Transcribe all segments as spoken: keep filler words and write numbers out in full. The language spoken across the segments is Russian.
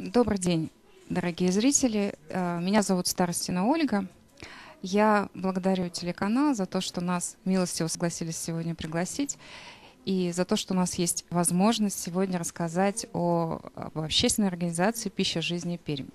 Добрый день, дорогие зрители. Э, Меня зовут Старостина Ольга. Я благодарю телеканал за то, что нас милостиво согласились сегодня пригласить, и за то, что у нас есть возможность сегодня рассказать о, об общественной организации «Пища жизни Пермь».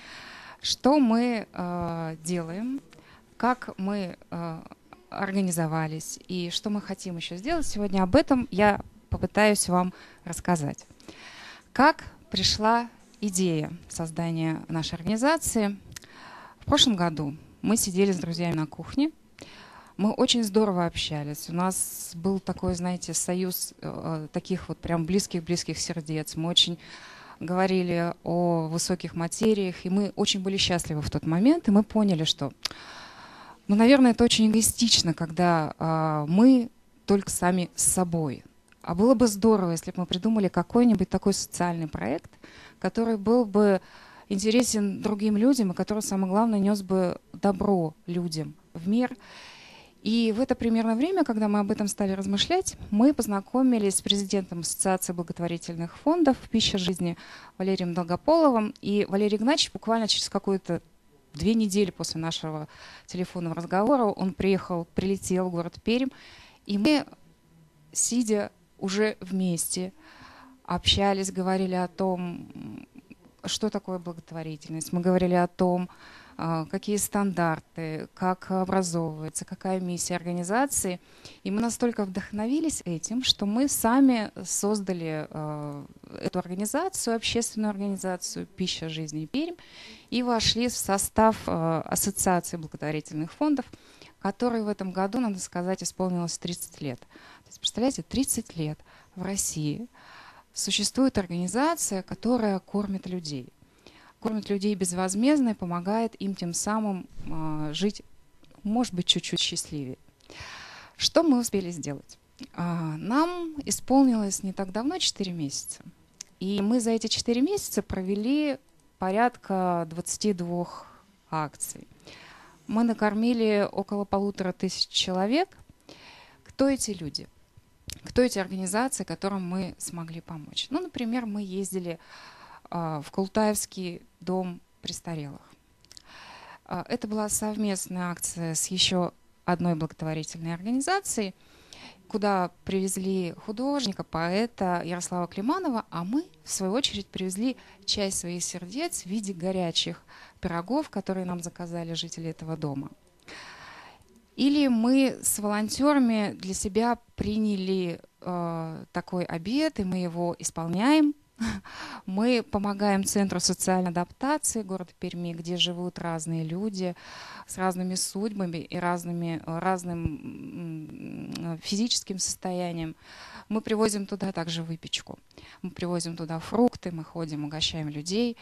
Что мы э, делаем, как мы э, организовались и что мы хотим еще сделать сегодня, об этом я попытаюсь вам рассказать. Как пришла идея создания нашей организации? В прошлом году мы сидели с друзьями на кухне. Мы очень здорово общались. У нас был такой, знаете, союз э, таких вот прям близких-близких сердец. Мы очень говорили о высоких материях, и мы очень были счастливы в тот момент. И мы поняли, что, ну, наверное, это очень эгоистично, когда э, мы только сами с собой. А было бы здорово, если бы мы придумали какой-нибудь такой социальный проект, который был бы интересен другим людям, и который, самое главное, нес бы добро людям в мир. И в это примерно время, когда мы об этом стали размышлять, мы познакомились с президентом Ассоциации благотворительных фондов «Пища жизни» Валерием Долгополовым. И Валерий Игнатьевич буквально через какую-то две недели после нашего телефонного разговора он приехал, прилетел в город Пермь, и мы, сидя уже вместе, общались, говорили о том, что такое благотворительность. Мы говорили о том, какие стандарты, как образовывается, какая миссия организации. И мы настолько вдохновились этим, что мы сами создали эту организацию, общественную организацию «Пища жизни Пермь», и вошли в состав Ассоциации благотворительных фондов, которой в этом году, надо сказать, исполнилось тридцать лет. То есть, представляете, тридцать лет в России существует организация, которая кормит людей. Кормит людей безвозмездно и помогает им тем самым э, жить, может быть, чуть-чуть счастливее. Что мы успели сделать? Э, нам исполнилось не так давно четыре месяца. И мы за эти четыре месяца провели порядка двадцати двух акций. Мы накормили около полутора тысяч человек. Кто эти люди? Кто эти организации, которым мы смогли помочь? Ну, например, мы ездили э, в Култаевский дом престарелых. Э, это была совместная акция с еще одной благотворительной организацией, куда привезли художника, поэта Ярослава Климанова, а мы, в свою очередь, привезли часть своих сердец в виде горячих пирогов, которые нам заказали жители этого дома. Или мы с волонтерами для себя приняли э, такой обет, и мы его исполняем. Мы помогаем Центру социальной адаптации города Перми, где живут разные люди с разными судьбами и разными, разным физическим состоянием. Мы привозим туда также выпечку, мы привозим туда фрукты, мы ходим, угощаем людей.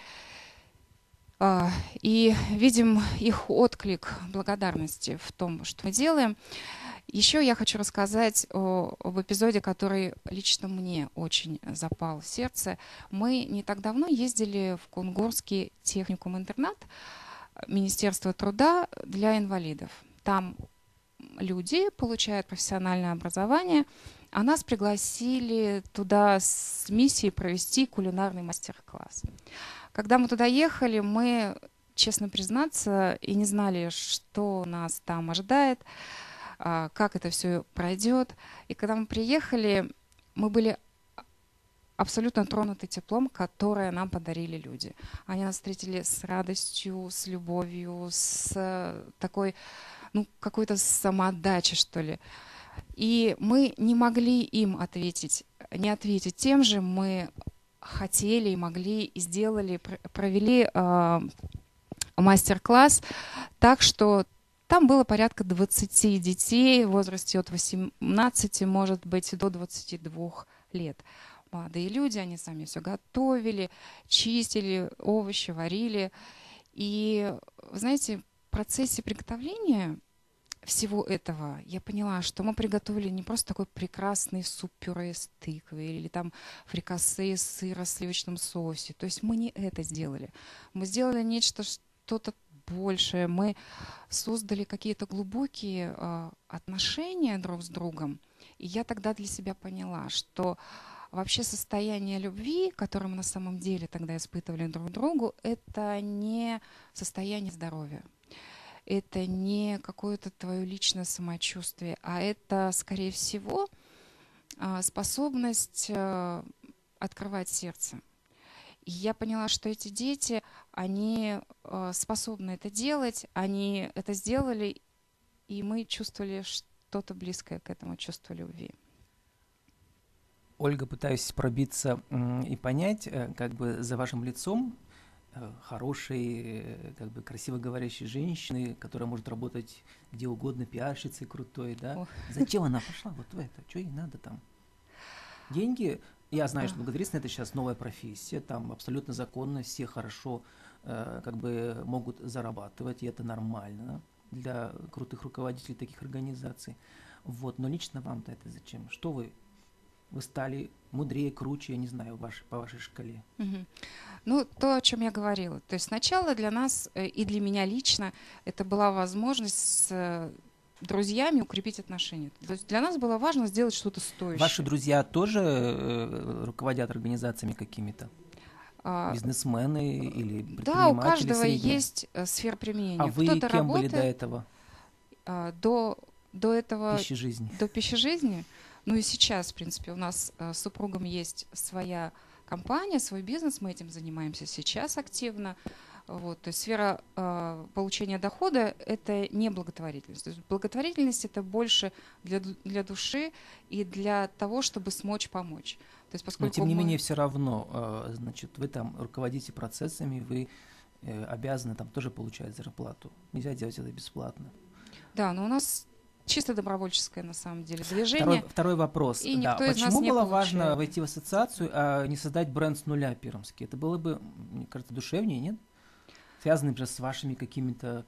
И видим их отклик благодарности в том, что мы делаем. Еще я хочу рассказать о, об эпизоде, который лично мне очень запал в сердце. Мы не так давно ездили в Кунгурский техникум-интернат Министерства труда для инвалидов. Там люди получают профессиональное образование, а нас пригласили туда с миссией провести кулинарный мастер-класс. Когда мы туда ехали, мы, честно признаться, и не знали, что нас там ожидает, как это все пройдет. И когда мы приехали, мы были абсолютно тронуты теплом, которое нам подарили люди. Они нас встретили с радостью, с любовью, с такой, ну, какой-то самоотдачей, что ли. И мы не могли им ответить, не ответить тем же. Мы хотели и могли, и сделали, провели э, мастер-класс так, что там было порядка двадцати детей в возрасте от восемнадцати, может быть, до двадцати двух лет. Молодые люди, они сами все готовили, чистили овощи, варили. И, знаете, в процессе приготовления всего этого я поняла, что мы приготовили не просто такой прекрасный суп-пюре из тыквы или там фрикасе из сыра в сливочном соусе. То есть мы не это сделали. Мы сделали нечто, что-то большее. Мы создали какие-то глубокие э, отношения друг с другом. И я тогда для себя поняла, что вообще состояние любви, которое мы на самом деле тогда испытывали друг к другу, это не состояние здоровья. Это не какое-то твое личное самочувствие, а это, скорее всего, а, способность а, открывать сердце. И я поняла, что эти дети, они а, способны это делать, они это сделали, и мы чувствовали что-то близкое к этому чувству любви. Ольга, пытаюсь пробиться м, и понять, э, как бы за вашим лицом э, хорошей, э, как бы красиво говорящей женщины, которая может работать где угодно, пиарщицей крутой, да? О. Зачем она пошла вот в это? Что ей надо там? Деньги, я знаю, что благотворительность это сейчас новая профессия, там абсолютно законно, все хорошо э, как бы могут зарабатывать, и это нормально для крутых руководителей таких организаций. Вот, но лично вам-то это зачем? Что вы? Вы стали мудрее, круче, я не знаю, ваш, по вашей шкале. Мгм. Ну, то, о чем я говорила. То есть сначала для нас э, и для меня лично это была возможность с э, друзьями укрепить отношения. То есть для нас было важно сделать что-то стоящее. Ваши друзья тоже э, руководят организациями какими-то? А, Бизнесмены или Да, у предприниматели каждого средние? есть э, сфера применения. А вы Кто-то кем были работает до этого? а, до, до этого, Пищи жизни. до пищи жизни. Ну и сейчас, в принципе, у нас э, с супругом есть своя компания, свой бизнес, мы этим занимаемся сейчас активно. Вот, то есть сфера э, получения дохода – это не благотворительность. То есть благотворительность – это больше для, ду- для души и для того, чтобы смочь помочь. То есть, Но поскольку тем не мы- менее все равно, э, значит, вы там руководите процессами, вы э, обязаны там тоже получать зарплату. Нельзя делать это бесплатно. Да, но у нас чисто добровольческое на самом деле Второй, движение. второй вопрос. И Да, никто из нас почему не было получает. важно войти в ассоциацию, а не создать бренд с нуля пермский? Это было бы, мне кажется, душевнее, нет? Связанным же с вашими какими-то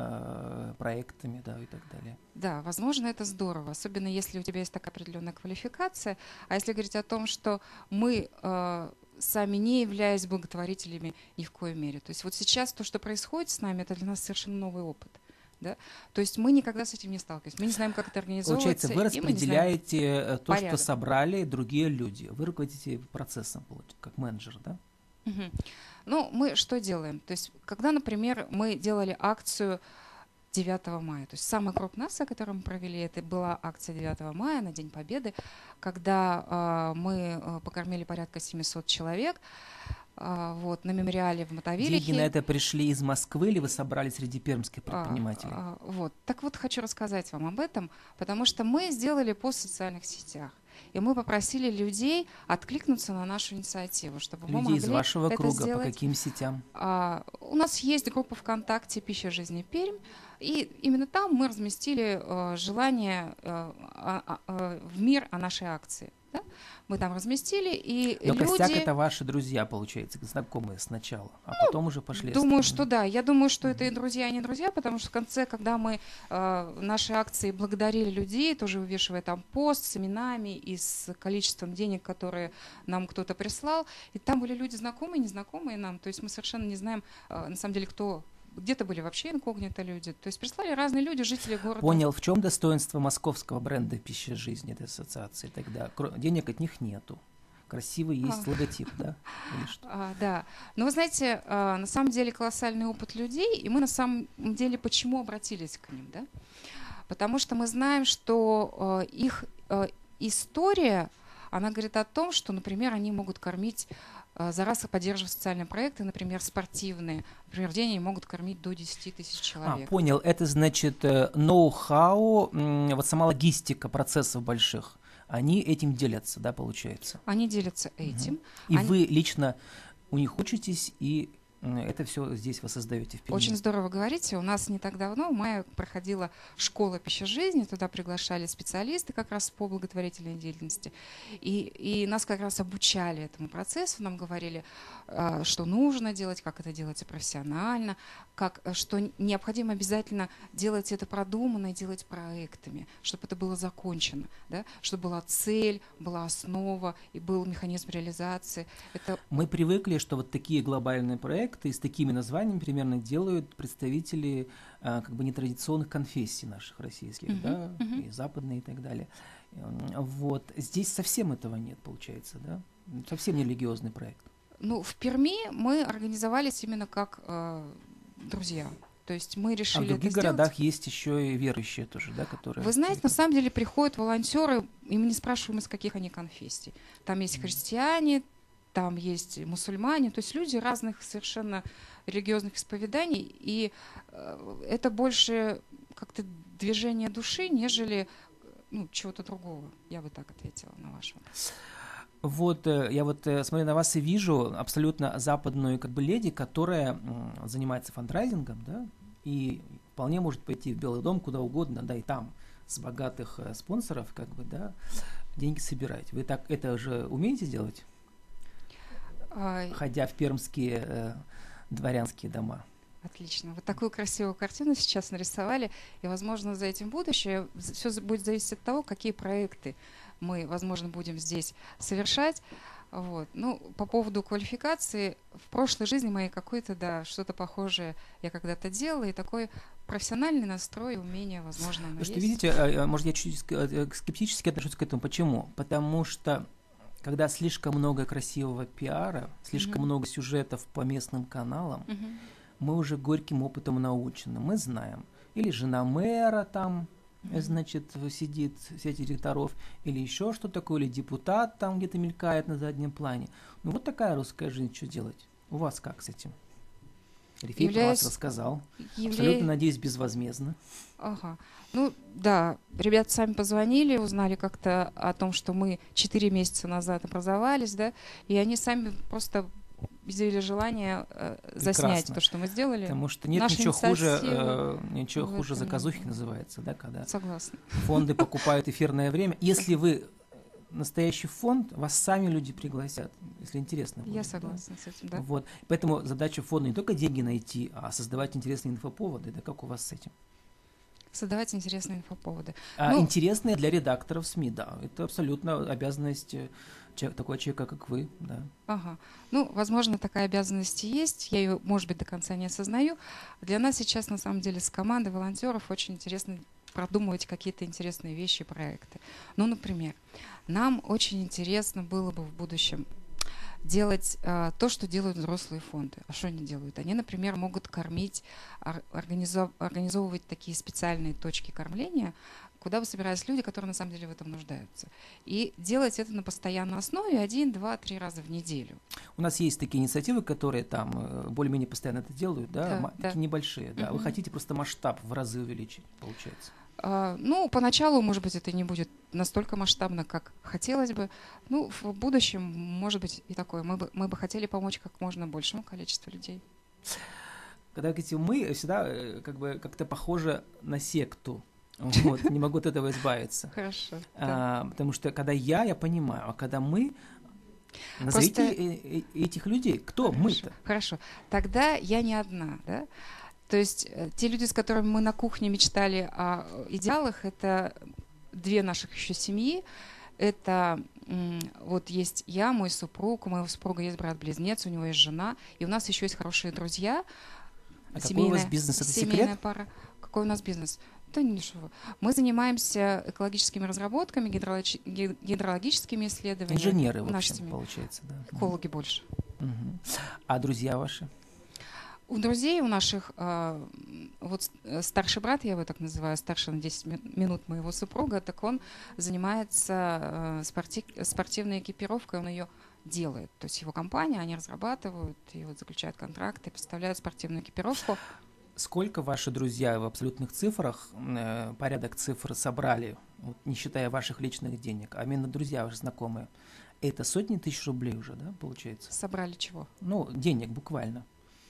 э, проектами, да, и так далее. Да, возможно, это здорово, особенно если у тебя есть такая определенная квалификация. А если говорить о том, что мы э, сами не являясь благотворителями ни в коей мере. То есть вот сейчас то, что происходит с нами, это для нас совершенно новый опыт. Да? То есть мы никогда с этим не сталкивались. Мы не знаем, как это организовывается. Получается, вы и мы не знаем распределяете то, порядок. что собрали другие люди. Вы руководите процессом, получается, как менеджер, да? Мгм. Ну, мы что делаем? То есть, когда, например, мы делали акцию девятого мая, то есть самая крупная акция, которую мы провели, это была акция девятого мая на День Победы, когда а, мы а, покормили порядка семисот человек а, вот, на мемориале в Мотовилихе. Деньги на это пришли из Москвы или вы собрали среди пермских А, предпринимателей? а, вот. Так вот, хочу рассказать вам об этом, потому что мы сделали пост в социальных сетях. И мы попросили людей откликнуться на нашу инициативу, чтобы мы Людей могли из вашего это круга, по сделать. каким сетям? А, у нас есть группа ВКонтакте «Пища жизни Пермь», и именно там мы разместили э, желание э, а- а- а, в мир о нашей акции. Да? Мы там разместили, и Но люди... костяк это ваши друзья, получается, знакомые сначала, а потом уже пошли Думаю, остальные. что да. Я думаю, что это и друзья, и не друзья, потому что в конце, когда мы э, наши акции благодарили людей, тоже вывешивая там пост с именами и с количеством денег, которые нам кто-то прислал, и там были люди знакомые, незнакомые нам, то есть мы совершенно не знаем, э, на самом деле, кто... Где-то были вообще инкогнито люди. То есть прислали разные люди, жители города. Понял, в чем достоинство московского бренда «Пища жизни» этой ассоциации тогда? Кро- Денег от них нету. Красивый есть А. логотип, да? Или что? А, да. Но вы знаете, а, на самом деле колоссальный опыт людей, и мы на самом деле почему обратились к ним, да? Потому что мы знаем, что а, их а, история, она говорит о том, что, например, они могут кормить а, за раз поддерживать социальные проекты, например, спортивные. Например, в день они могут кормить до десяти тысяч А, человек. понял, это значит э, ноу-хау, м, вот сама логистика процессов больших, они этим делятся, да, получается? Они делятся этим. И Они- вы лично у них учитесь, и м, это все здесь вы создаете в Перми. Очень здорово говорите. У нас не так давно в мае проходила школа «Пища жизни». Туда приглашали специалисты как раз по благотворительной деятельности. И, и нас как раз обучали этому процессу. Нам говорили, а, что нужно делать, как это делается профессионально, как, а, что необходимо обязательно делать это продуманно и делать проектами, чтобы это было закончено, да? Чтобы была цель, была основа и был механизм реализации. Это Мы привыкли, что вот такие глобальные проекты, проекты с такими названиями примерно делают представители а, как бы нетрадиционных конфессий наших российских, Мгм, да, мгм. и западные и так далее. М, Вот. Здесь совсем этого нет, получается, да? Совсем не религиозный проект. Ну, в Перми мы организовались именно как э, друзья. То есть мы А в решили это других сделать. городах есть еще и верующие тоже, да, которые... Вы знаете, на самом деле приходят волонтеры, и мы не спрашиваем, из каких они конфессий. Там есть Мгм. христиане, там есть мусульмане, то есть люди разных совершенно религиозных исповеданий, и э, это больше как-то движение души, нежели ну, чего-то другого. Я бы так ответила на ваш вопрос. Вот э, я вот э, смотрю на вас и вижу абсолютно западную как бы леди, которая м, занимается фандрайзингом, да, и вполне может пойти в Белый дом куда угодно, да, и там с богатых э, спонсоров как бы, да, деньги собирать. Вы так это уже умеете делать, А, ходя в пермские э, дворянские дома? Отлично. Вот такую красивую картину сейчас нарисовали, и, возможно, за этим будущее. Все будет зависеть от того, какие проекты мы, возможно, будем здесь совершать. Вот. Ну, по поводу квалификации, в прошлой жизни моей какой-то, да, что-то похожее я когда-то делала, и такой профессиональный настрой, умение, возможно, оно Потому что, есть. видите, э, э, может, я чуть э, скептически отношусь к этому. Почему? Потому что когда слишком много красивого пиара, слишком Мгм. много сюжетов по местным каналам, Мгм. мы уже горьким опытом научены, мы знаем. Или жена мэра там, Мгм. значит, сидит, сеть директоров, или еще что такое, или депутат там где-то мелькает на заднем плане. Ну вот такая русская жизнь, что делать? У вас как с этим? Рифей про вас Являюсь- рассказал. Явле- Абсолютно, надеюсь, безвозмездно. Ага. Ну да, ребята сами позвонили, узнали как-то о том, что мы четыре месяца назад образовались, да, и они сами просто изъявили желание э, заснять Прекрасно. то, что мы сделали. Потому что нет Наша ничего хуже, инициатива э, ничего в хуже этом заказухи не было. называется, да, когда Согласна. фонды покупают эфирное время. Если вы настоящий фонд, вас сами люди пригласят, если интересно будет. Я да. согласна с этим, да. Вот. Поэтому задача фонда не только деньги найти, а создавать интересные инфоповоды. Да как у вас с этим? Создавать интересные инфоповоды. А Ну- интересные для редакторов СМИ, да. Это абсолютно обязанность э, человека, такого человека, как вы, да. Ага. Ну, возможно, такая обязанность и есть. Я ее, может быть, до конца не осознаю. Для нас сейчас, на самом деле, с командой волонтеров очень интересно продумывать какие-то интересные вещи, проекты. Ну, например, нам очень интересно было бы в будущем делать а, то, что делают взрослые фонды. А что они делают? Они, например, могут кормить, ор- организов- организовывать такие специальные точки кормления, куда бы собирались люди, которые на самом деле в этом нуждаются. И делать это на постоянной основе один, два, три раза в неделю. У нас есть такие инициативы, которые там э, более-менее постоянно это делают, да, Да, ма- да. такие небольшие, да. Вы Мгм. хотите просто масштаб в разы увеличить, получается. А, Ну, поначалу, может быть, это не будет настолько масштабно, как хотелось бы. Ну, в будущем, может быть, и такое. Мы бы, мы бы хотели помочь как можно большему количеству людей. Когда говорите мы, всегда э, как бы как-то похоже на секту. Вот, не могу от этого избавиться. Хорошо. да. А, потому что когда я, я понимаю, а когда мы, назовите Просто- э- э- этих людей, кто Хорошо, мы-то? Хорошо. Тогда я не одна, да? То есть э, те люди, с которыми мы на кухне мечтали о э, идеалах, это две наших еще семьи. Это м, вот есть я, мой супруг, у моего супруга есть брат-близнец, у него есть жена, и у нас еще есть хорошие друзья. А какой у вас бизнес? Это семейная секрет? пара. Какой у нас бизнес? Да ничего. Мы занимаемся экологическими разработками, гидрологи- ги- гидрологическими исследованиями. Инженеры, в Наша общем, семья. получается, да. Экологи больше. Мгм. А друзья ваши? У друзей, у наших, а, вот с- э, старший брат, я его так называю, старше на десять ми- минут моего супруга, так он занимается э, спорти- спортивной экипировкой, он ее делает. То есть его компания, они разрабатывают и вот заключают контракты, поставляют спортивную экипировку. Сколько ваши друзья в абсолютных цифрах, э, порядок цифр собрали, вот, не считая ваших личных денег, а именно друзья ваши знакомые? Это сотни тысяч рублей уже, да, получается? Собрали чего? Ну, денег буквально.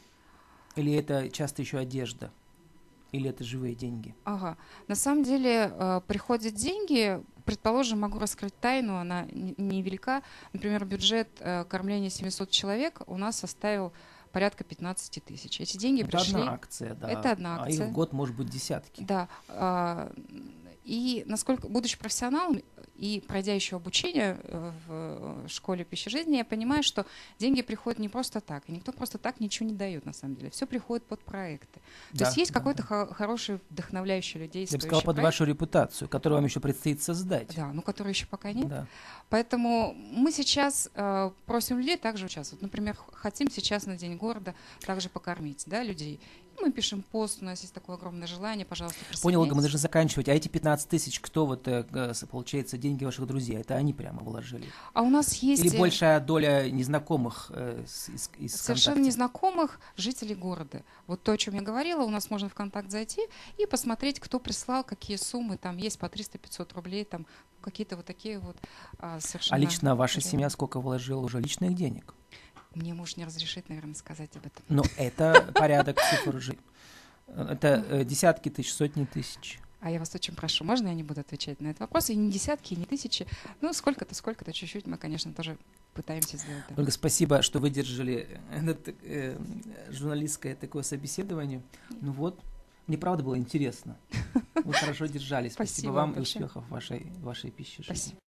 Или это часто еще одежда? Или это живые деньги? Ага. На самом деле э, приходят деньги, предположим, могу раскрыть тайну, она не- невелика. Например, бюджет э, кормления семисот человек у нас составил порядка пятнадцать тысяч. Эти деньги Это пришли. одна акция, да. Это одна А акция. их в год может быть десятки. Да. а, И насколько, будучи профессионалом и пройдя еще обучение в школе пищи жизни, я понимаю, что деньги приходят не просто так, и никто просто так ничего не дает на самом деле. Все приходит под проекты. Да, То есть есть да, какой-то да. хороший, вдохновляющий людей. Я бы сказал, под проект, вашу репутацию, которую вам еще предстоит создать. да, ну которой еще пока нет. Да. Поэтому мы сейчас э, просим людей также участвовать. Например, хотим сейчас на День города также покормить, да, людей. Мы пишем пост, у нас есть такое огромное желание, пожалуйста, Понял, Ольга, мы присоединяйтесь. должны заканчивать. А эти пятнадцать тысяч, кто вот, э, г- получается, деньги ваших друзей, это они прямо вложили? А у нас есть Или э, большая доля незнакомых э, с- из, из совершенно ВКонтакте? незнакомых жителей города. Вот то, о чем я говорила, у нас можно в ВКонтакт зайти и посмотреть, кто прислал, какие суммы там есть по триста-пятьсот рублей, там какие-то вот такие вот а, совершенно... А лично ваша реально. семья сколько вложила уже личных денег? Мне муж не разрешит, наверное, сказать об этом. Но это порядок цифр уже. Это э, десятки тысяч, сотни тысяч. А я вас очень прошу, можно я не буду отвечать на этот вопрос? И не десятки, и не тысячи. Ну, сколько-то, сколько-то, чуть-чуть мы, конечно, тоже пытаемся сделать. Да. Ольга, спасибо, что выдержали это э, журналистское такое собеседование. Ну вот, мне правда было интересно. Вы хорошо держались. Спасибо, Спасибо вам большое. и успехов в вашей, в вашей пище. Спасибо.